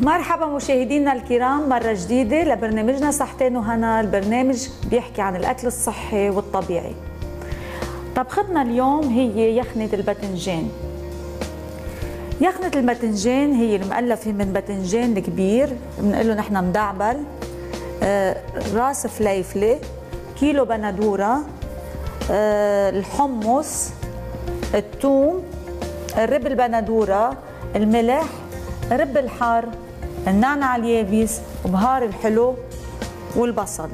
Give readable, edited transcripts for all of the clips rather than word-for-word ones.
مرحبا مشاهدينا الكرام، مرة جديدة لبرنامجنا صحتين وهنا. البرنامج بيحكي عن الأكل الصحي والطبيعي. طبختنا اليوم هي يخنة الباذنجان. يخنة الباذنجان هي المؤلفة من باذنجان الكبير، بنقول له نحن مدعبل، راس فليفلة، كيلو بندورة، الحمص، الثوم، الرب البندورة، الملح، رب الحار، النعناع اليابس، وبهار الحلو، والبصل.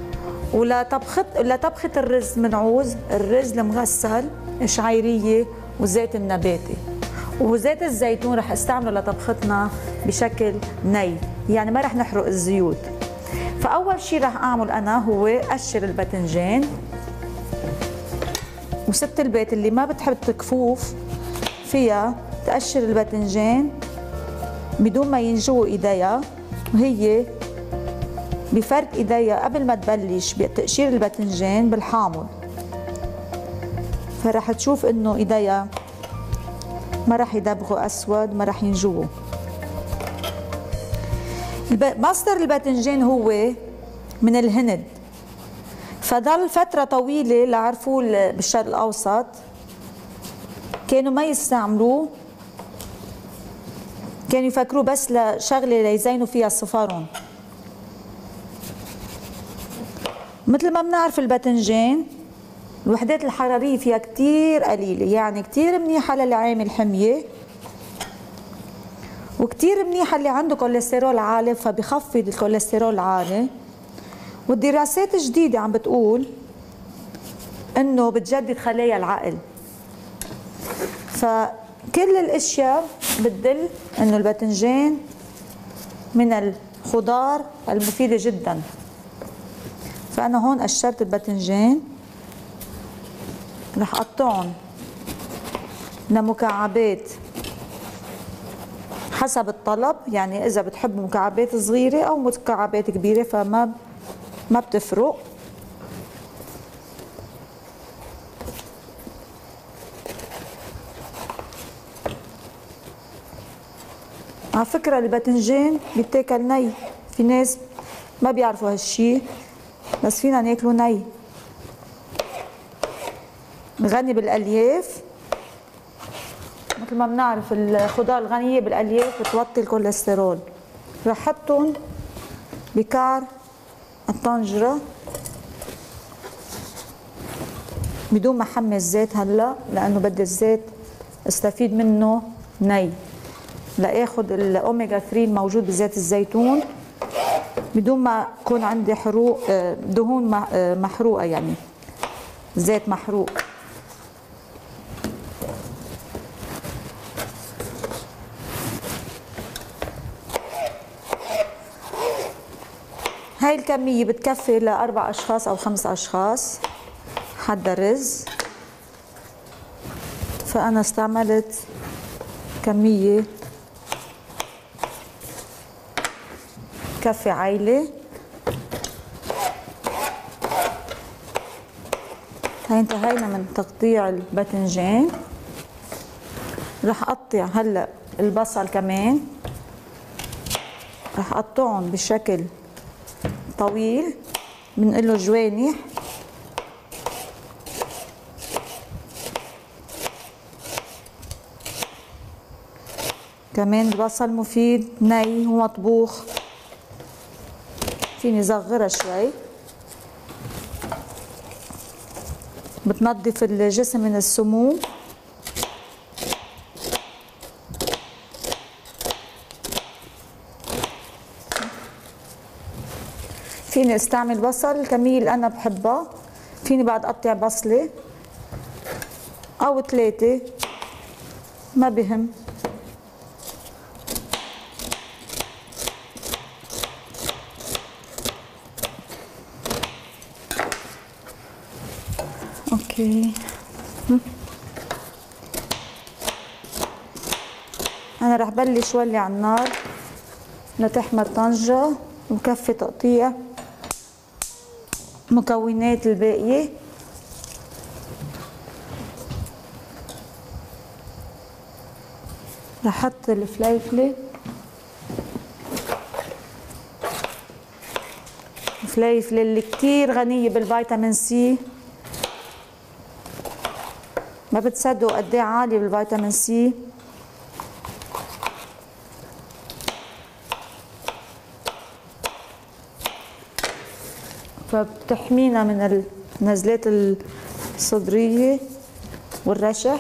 ولطبخة الرز بنعوز الرز المغسل، شعيرية، وزيت النباتي. وزيت الزيتون رح استعمله لطبختنا بشكل ني، يعني ما رح نحرق الزيوت. فأول شي رح أعمل أنا هو أقشر الباذنجان. وست البيت اللي ما بتحب الكفوف فيها تقشر الباذنجان بدون ما ينجوا ايديها، وهي بفرك ايديها قبل ما تبلش بتقشير الباذنجان بالحامض. فرح تشوف انه ايديها ما رح يدبغوا اسود، ما رح ينجوا. مصدر الباذنجان هو من الهند، فضل فترة طويلة لعرفوه بالشرق الأوسط كانوا ما يستعملوه، كانوا يفكروا بس لشغلة ليزينوا فيها الصفارون. مثل ما بنعرف الباذنجان الوحدات الحرارية فيها كتير قليلة، يعني كتير منيحة للي عامل حمية، وكتير منيحة اللي عنده كوليسترول عالي فبخفض الكوليسترول العالي. والدراسات الجديدة عم بتقول انه بتجدد خلايا العقل. فكل الاشياء بتدل انه الباذنجان من الخضار المفيدة جدا. فانا هون قشرت الباذنجان، رح اقطعهم لمكعبات حسب الطلب، يعني اذا بتحبوا مكعبات صغيرة او مكعبات كبيرة فما بتفرق. على فكرة الباذنجان بيتاكل ني، في ناس ما بيعرفوا هالشي بس فينا ناكله ني. غني بالالياف، مثل ما بنعرف الخضار الغنية بالالياف بتوطي الكوليسترول. رح احطهم بكعر الطنجرة بدون ما احمص زيت هلا، لانه بدي الزيت استفيد منه ني لاخذ الاوميجا 3 الموجود بزيت الزيتون بدون ما يكون عندي حروق، دهون محروقه، يعني زيت محروق. هاي الكميه بتكفي لاربع اشخاص او خمس اشخاص حدا رز، فانا استعملت كميه كفي عائلة. هاي انتهينا من تقطيع الباذنجان. رح اقطع هلا البصل كمان، رح اقطعهم بشكل طويل، بنقول له جوانح. كمان البصل مفيد ني ومطبوخ، فيني صغرها شوي، بتنظف الجسم من السموم. فيني استعمل بصل الكمية اللي انا بحبها، فيني بعد اقطع بصلة او 3 ما بهم. اوكي، انا رح بلش ولي على النار لتحمر طنجة وكفي تقطيع مكونات الباقية. رح احط الفليفلة الفليفله اللي كتير غنيه بالفيتامين سي. ما بتصدقوا قد ايه عالي بالفيتامين سي. فبتحمينا من النزلات الصدريه والرشح.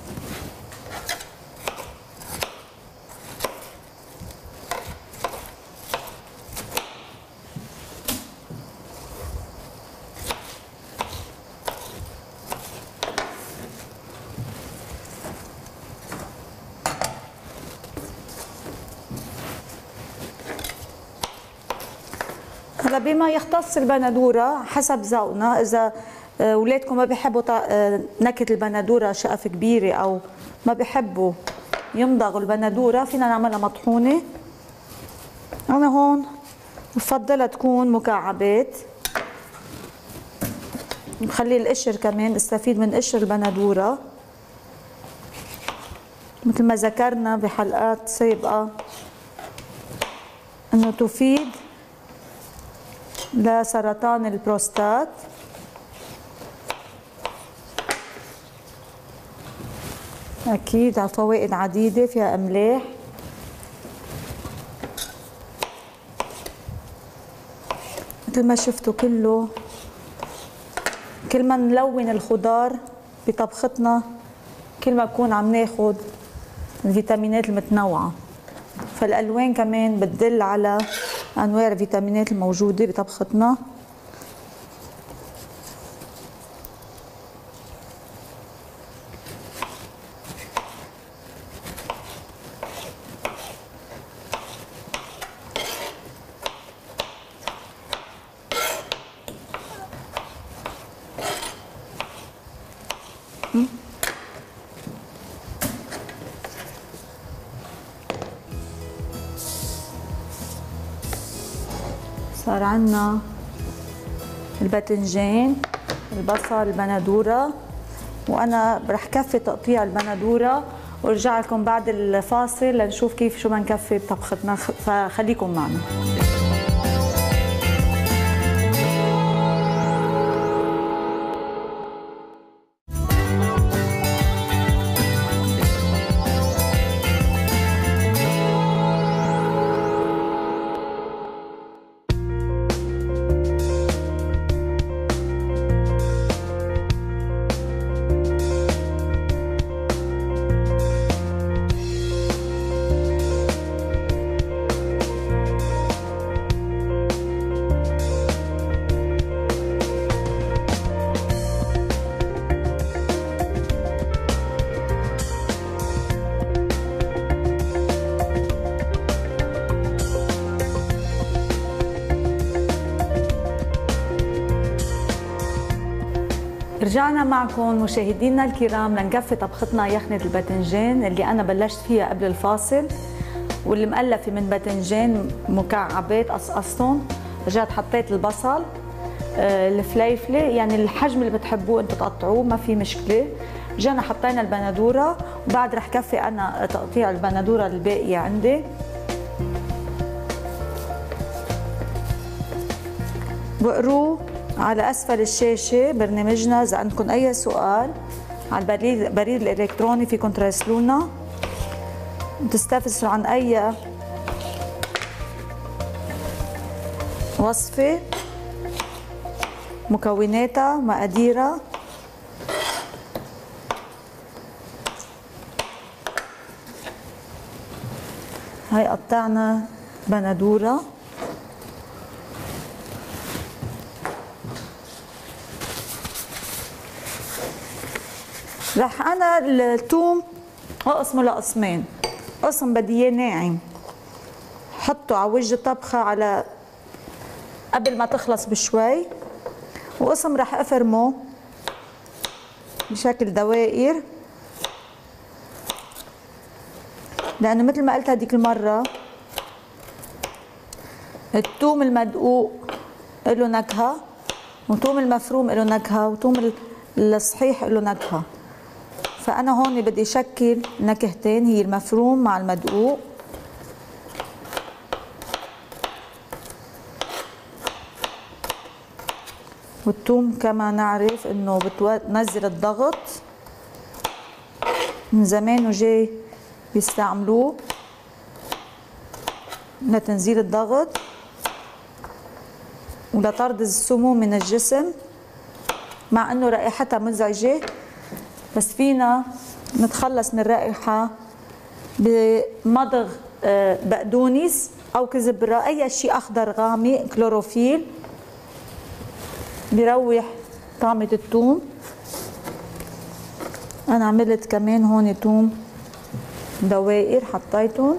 هلا بما يختص البندوره حسب ذوقنا، اذا اولادكم ما بيحبوا نكهه البندوره شقف كبيره او ما بيحبوا يمضغوا البندوره، فينا نعملها مطحونه. انا هون بفضلها تكون مكعبات، بخلي القشر كمان استفيد من قشر البندوره مثل ما ذكرنا بحلقات سابقه انه تفيد لسرطان البروستات. أكيد على فوائد عديدة، فيها أملاح. مثل ما شفتوا كل ما نلون الخضار بطبختنا كل ما بكون عم ناخد الفيتامينات المتنوعة. فالألوان كمان بتدل على أنواع الفيتامينات الموجودة بطبختنا. صار عنا الباذنجان، البصل، البندوره، وانا رح كفي تقطيع البندوره وارجع لكم بعد الفاصل لنشوف كيف شو بنكفي بطبختنا، فخليكم معنا. رجعنا معكم مشاهدينا الكرام لنكفي طبختنا يخنة الباذنجان اللي أنا بلشت فيها قبل الفاصل، واللي مؤلفة من باذنجان مكعبات قصقصتهم. رجعت حطيت البصل، الفليفلة، يعني الحجم اللي بتحبوه انتم تقطعوه ما في مشكلة. رجعنا حطينا البندورة، وبعد رح كفي أنا تقطيع البندورة الباقية عندي. بقروه على أسفل الشاشة برنامجنا. إذا عندكم أي سؤال على البريد الإلكتروني فيكم تراسلونا وتستفسروا عن أي وصفة، مكوناتها، مقاديرها. هاي قطعنا بندورة، رح انا الثوم اقسمه لقسمين. قسم بدي اياه ناعم حطه على وجه الطبخه على قبل ما تخلص بشوي، وقسم رح افرمه بشكل دوائر، لانه مثل ما قلت هديك المره الثوم المدقوق له نكهه، والثوم المفروم له نكهه، والثوم الصحيح له نكهه. فأنا هون بدي أشكل نكهتين، هي المفروم مع المدقوق. والثوم كما نعرف انه بتنزل الضغط، من زمان وجاي بيستعملوه لتنزيل الضغط ولطرد السموم من الجسم، مع انه رائحتها مزعجة بس فينا نتخلص من الرائحة بمضغ بقدونس او كزبرة، اي شيء اخضر غامق، كلوروفيل بيروح طعمة الثوم. انا عملت كمان هون ثوم دوائر حطيتهم.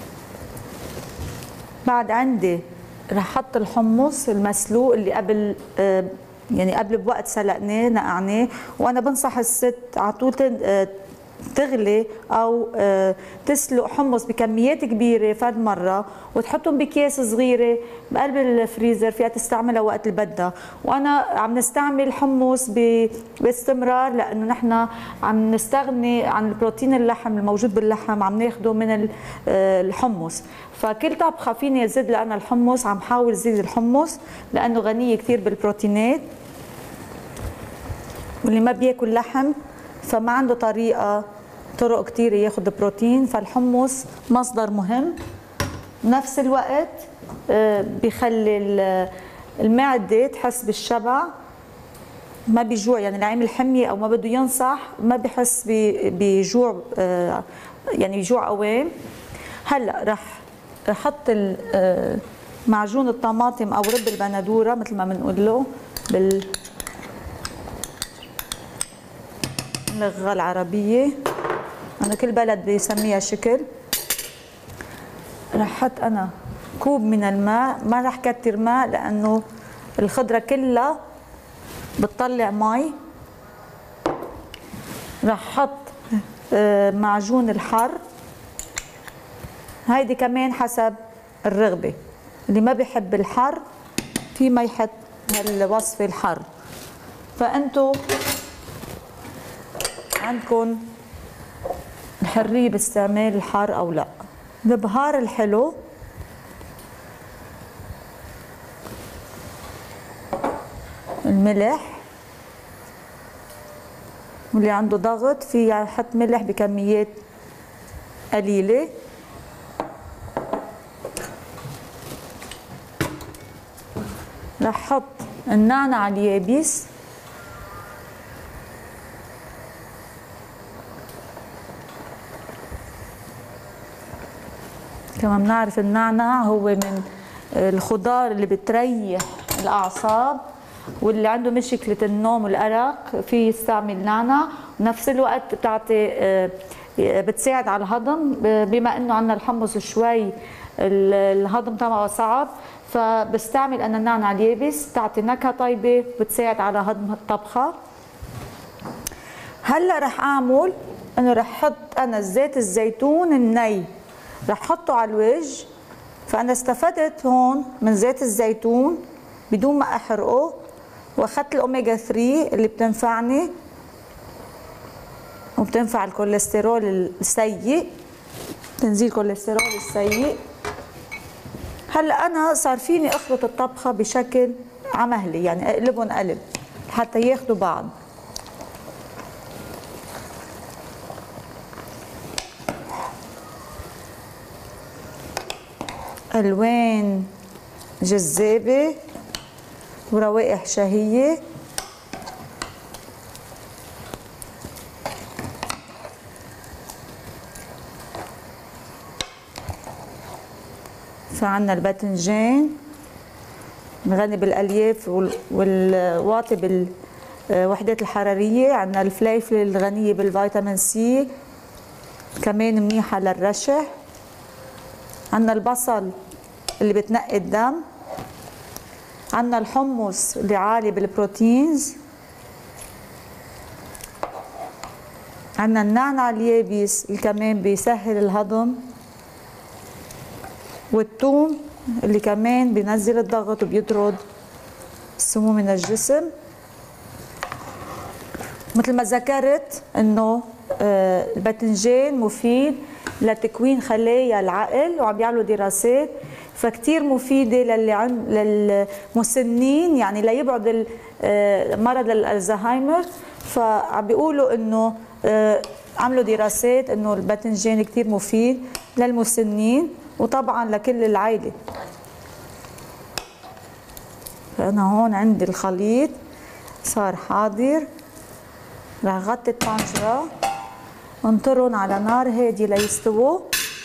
بعد عندي رح احط الحمص المسلوق اللي قبل يعني قبل بوقت سلقناه نقعناه، وانا بنصح الست على طول تغلي او تسلق حمص بكميات كبيره فرد مره وتحطهم باكياس صغيره بقلب الفريزر، فيها تستعملها وقت اللي بدها. وانا عم نستعمل حمص باستمرار لانه نحن عم نستغني عن البروتين اللحم الموجود باللحم، عم ناخده من الحمص. فكل طبخه فيني ازيد لأنا الحمص، عم حاول زيد الحمص لانه غنيه كثير بالبروتينات، واللي ما بياكل لحم فما عنده طرق كثيره ياخذ بروتين، فالحمص مصدر مهم. بنفس الوقت بخلي المعده تحس بالشبع، ما بيجوع، يعني اللي عامل حميه او ما بده ينصح ما بحس بجوع، يعني بجوع قوام. هلا رح احط معجون الطماطم او رب البندوره مثل ما بنقول له باللغه العربيه، انا كل بلد بيسميها شكل. رح احط انا كوب من الماء، ما رح كتر ماء لانه الخضره كلها بتطلع مي. رح احط معجون الحر، هيدي كمان حسب الرغبه، اللي ما بيحب الحر في ما يحط هالوصفه الحر، فانتو عندكم الحريه باستعمال الحار او لا. البهار الحلو الملح، واللي عنده ضغط في يحط ملح بكميات قليله. رح احط النعناع اليابس، كما بنعرف النعناع هو من الخضار اللي بتريح الأعصاب، واللي عنده مشكلة النوم والأرق في يستعمل نعناع، ونفس الوقت بتعطي بتساعد على الهضم، بما انه عندنا الحمص شوي الهضم تبعه صعب، فبستعمل انا النعناع اليابس، بتعطي نكهة طيبة بتساعد على هضم الطبخة. هلا رح اعمل انه رح احط انا زيت الزيتون الني، رح احطه على الوجه. فانا استفدت هون من زيت الزيتون بدون ما احرقه، واخذت الاوميجا 3 اللي بتنفعني وبتنفع الكوليسترول السيء، تنزيل الكوليسترول السيء. هلا انا صار فيني اخلط الطبخه بشكل عمهلي، يعني اقلبهم قلب حتى ياخذوا بعض. الوان جذابه وروائح شهيه. فعنا الباذنجان غني بالالياف والواطي بالوحدات الحراريه، عنا الفليفله الغنيه بالفيتامين سي كمان منيحه للرشح، عنا البصل اللي بتنقي الدم، عنا الحمص اللي عالي بالبروتينز، عنا النعناع اليابس اللي كمان بيسهل الهضم، والثوم اللي كمان بينزل الضغط وبيطرد السموم من الجسم. مثل ما ذكرت انه الباذنجان مفيد لتكوين خلايا العقل، وعم بيعملوا دراسات فكتير مفيده للمسنين، يعني ليبعد مرض الزهايمر، فعم بيقولوا انه عملوا دراسات انه الباذنجان كثير مفيد للمسنين وطبعا لكل العائله. فانا هون عندي الخليط صار حاضر، رح غطي الطنجره وانطرهم على نار هاديه ليستووا.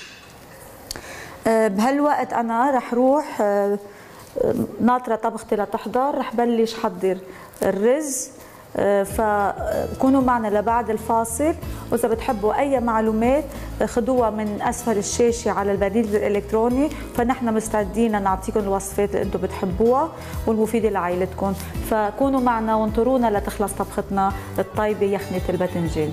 بهالوقت انا رح روح ناطره طبختي لتحضر، رح بلش حضر الرز. فكونوا معنا لبعد الفاصل، واذا بتحبوا اي معلومات خدوها من اسفل الشاشه على البريد الالكتروني، فنحن مستعدين نعطيكم الوصفات اللي انتم بتحبوها والمفيده لعائلتكم. فكونوا معنا وانطرونا لتخلص طبختنا الطيبه يخنه الباذنجان.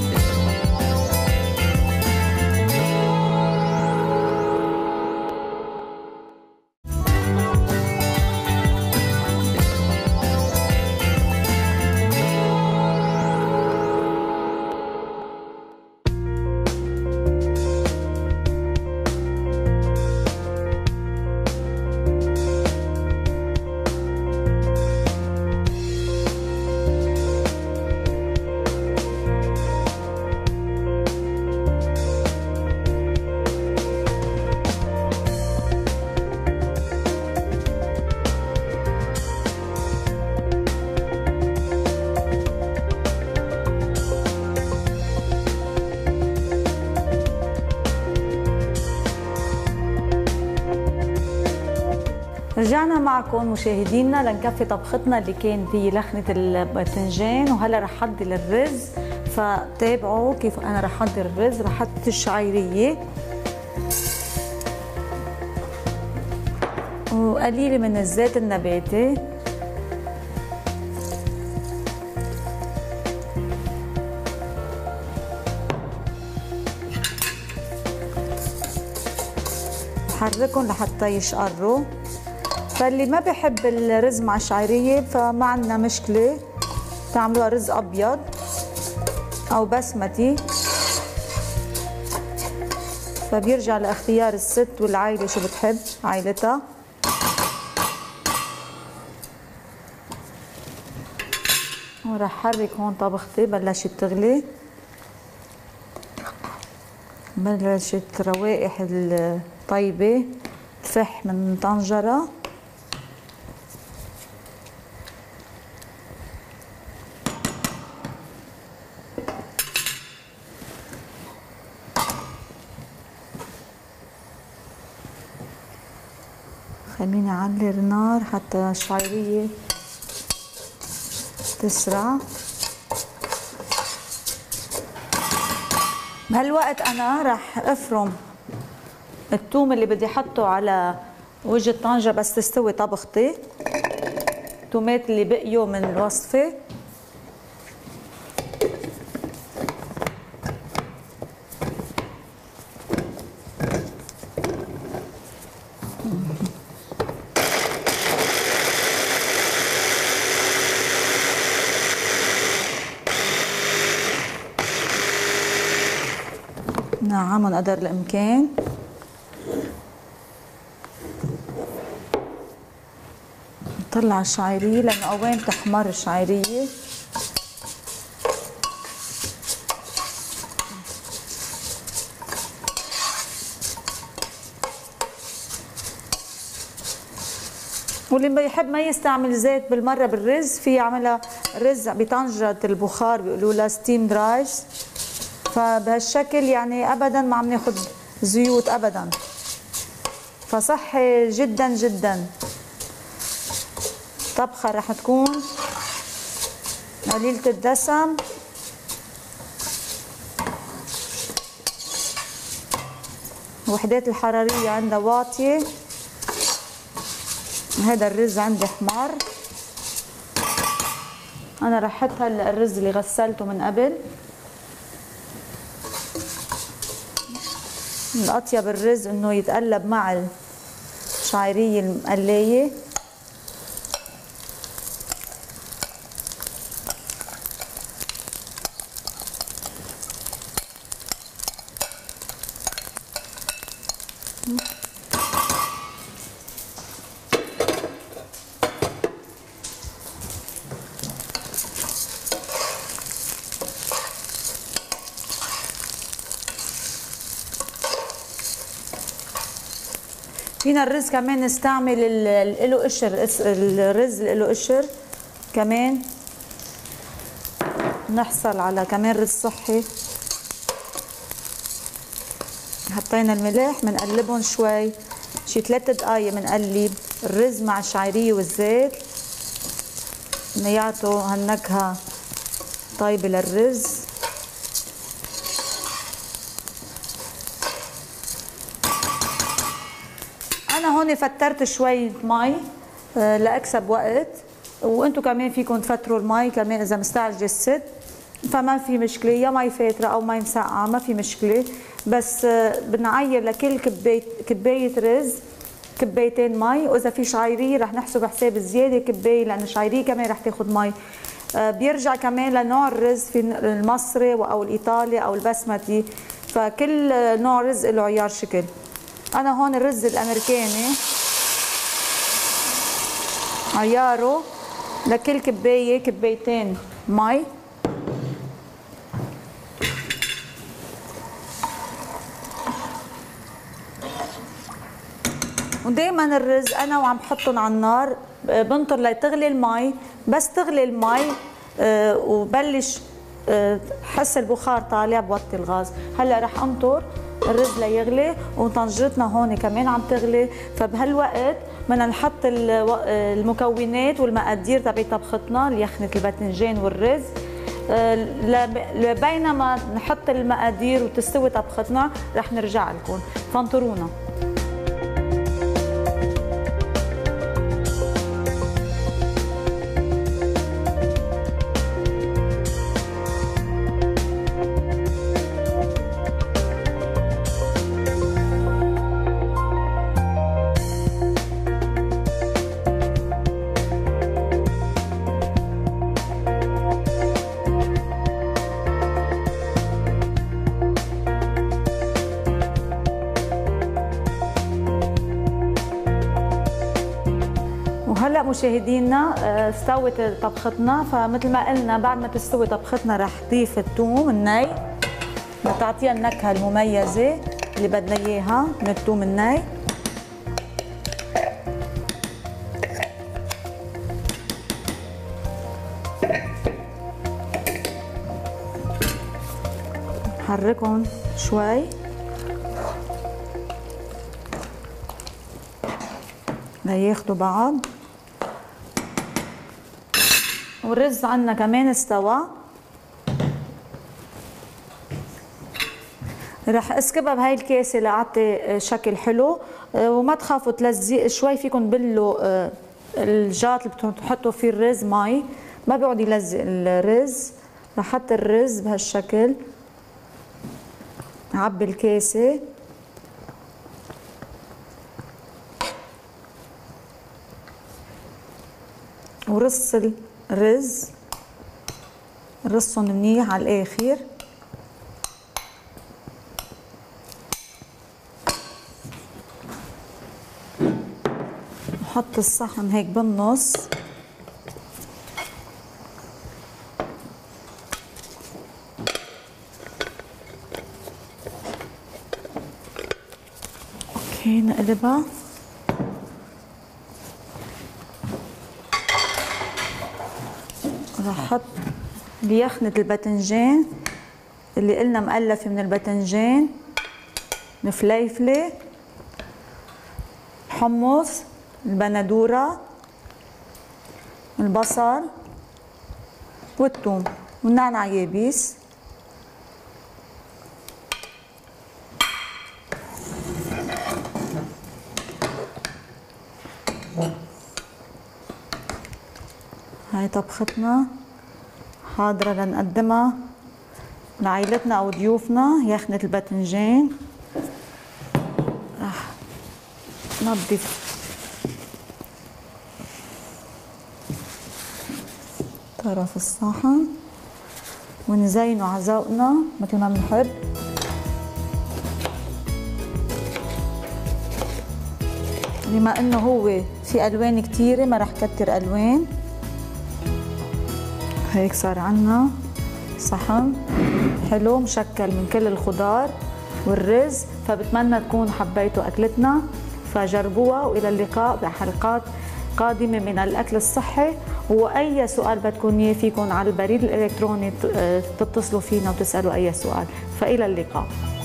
رجعنا معكم مشاهدينا لنكفي طبختنا اللي كان هي لخنة الباذنجان، وهلا رح حضر الرز. فتابعوا كيف انا رح حضر الرز. رح احط الشعيرية وقليلة من الزيت النباتي، بحركهم لحتى يشقروا. فاللي ما بحب الرز مع الشعيرية فما عندنا مشكلة، تعملوها رز أبيض أو بسمتي، فبيرجع لاختيار الست والعائلة شو بتحب عائلتها. ورح حرك هون طبختي بلشت تغلي، بلشت روائح الطيبة تفح من طنجرة. خليني اعلي النار حتى الشعيرية تسرع. بهالوقت انا رح افرم الثوم اللي بدي احطه على وجه الطنجرة بس تستوي طبختي، الثومات اللي بقيوا من الوصفة. نعمهم قدر الامكان. نطلع الشعيرية لانه اوين تحمر الشعيرية. واللي بيحب ما يستعمل زيت بالمره بالرز في يعملها رز بطنجره البخار بيقولوا لها ستيم رايس. فبهالشكل يعني ابدا ما عم ناخذ زيوت ابدا، فصحي جدا جدا. طبخه رح تكون قليله الدسم، وحدات الحراريه عندها واطيه. هذا الرز عندي حمار، انا رح احط هلا الرز اللي غسلته من قبل. الأطيب الرز انه يتقلب مع الشعيرية المقلية. فينا الرز كمان نستعمل له قشر، الرز له قشر كمان نحصل على كمان رز صحي. حطينا الملح بنقلبهم شوي شي 3 دقايق، بنقلب الرز مع الشعيريه والزيت يعطوا هالنكهه طيبه للرز. انا هون فترت شوي مي لاكسب وقت، وانتم كمان فيكم تفتروا المي كمان اذا مستعجل الست، فما في مشكله، يا مي فاتره او مي مسقعه ما في مشكله. بس بنعير لكل كبايه رز كبايتين مي، واذا في شعيريه رح نحسب حساب الزياده كبايه لانه الشعيريه كمان رح تاخذ مي. بيرجع كمان لنوع الرز، في المصري او الايطالي او البسمتي، فكل نوع رز له عيار شكل. انا هون الرز الامريكاني عياره لكل كبايه كبايتين مي. ودائما الرز انا وعم بحطهم على النار بنطر لتغلي المي، بس تغلي المي وبلش حس البخار طالع بوطي الغاز. هلا رح انطر الرز ليغلي وطنجرتنا هون كمان عم تغلي، فبهالوقت بدنا نحط المكونات والمقادير تبع طبختنا، يخنة الباذنجان والرز. بينما نحط المقادير وتستوي طبختنا رح نرجع لكم، فانطرونا. وهلا مشاهدينا استوت طبختنا، فمثل ما قلنا بعد ما تستوي طبختنا رح نضيف الثوم الني لتعطيها النكهه المميزه اللي بدنا اياها من الثوم الني. نحركهم شوي لياخدوا بعض. والرز عنا كمان استوى، رح اسكبها بهاي الكاسه لاعطي شكل حلو. وما تخافوا تلزق شوي، فيكم تبلوا الجاط اللي بتحطوا فيه الرز مي، ما بيقعد يلزق الرز. رح احط الرز بهالشكل، عبي الكاسه ورص الرز، رصهم منيح على الاخر. نحط الصحن هيك بالنص، اوكي نقلبها. رح احط يخنة الباذنجان اللي قلنا مؤلفة من الباذنجان، الفليفلة، الحمص، البندورة، البصل والثوم والنعناع يابس. هاي طبختنا حاضرة لنقدمها لعائلتنا أو ضيوفنا، يخنة الباذنجان. رح نضف طرف الصحن ونزينه على ذوقنا مثل ما بنحب. بما انه هو في الوان كثيره ما رح كتر الوان. هيك صار عنا صحن حلو مشكل من كل الخضار والرز، فبتمنى تكون حبيتوا اكلتنا. فجربوها، وإلى اللقاء بحلقات قادمة من الأكل الصحي. وأي سؤال بدكم إياه فيكم على البريد الإلكتروني تتصلوا فينا وتسألوا أي سؤال. فإلى اللقاء.